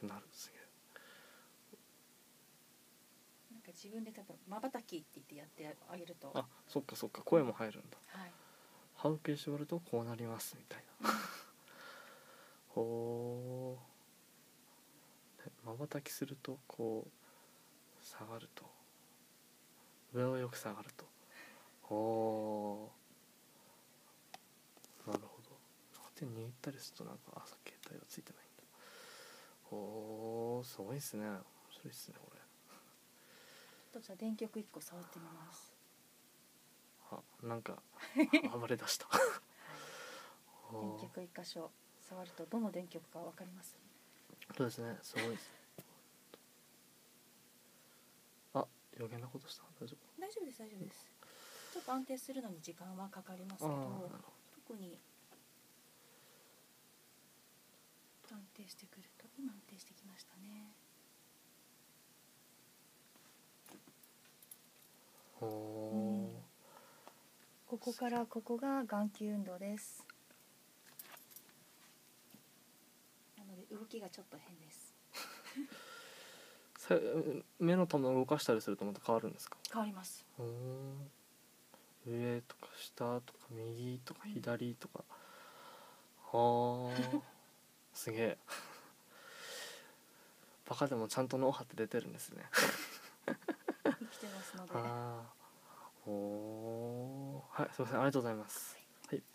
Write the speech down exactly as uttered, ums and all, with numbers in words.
なる。すげえ。 なんか自分で多分まばたきって言ってやってあげると、 あ、そっかそっか、声も入るんだ。 はい、 歯茎を絞るとこうなりますみたいな。ほー。まばたきするとこう下がると、上をよく下がると。ほー。なるほど。手握ったりするとなんか、あ、携帯はついてないんだ。ほー、すごいっすね。面白いっすねこれ。 ちょっとじゃあ電極いっこ触ってみます。 あ、なんか暴れ出した。 電極いっ箇所触るとどの電極かわかります？ そうですね、すごいです。あ、余計なことした。大丈夫？ 大丈夫です大丈夫です。ちょっと安定するのに時間はかかりますけど、 あー、なるほど。 特に安定してくると、今安定してきましたね。 ほー。 ここからここが眼球運動です。なので動きがちょっと変です。 さ目の玉を動かしたりするとまた変わるんですか？ 変わります。 ほー。上とか下とか右とか左とか、うん、はあ。すげえ。バカでもちゃんと脳波って出てるんですね。 生きてますので。 ああ、おー、はい、すみません、ありがとうございます。はい。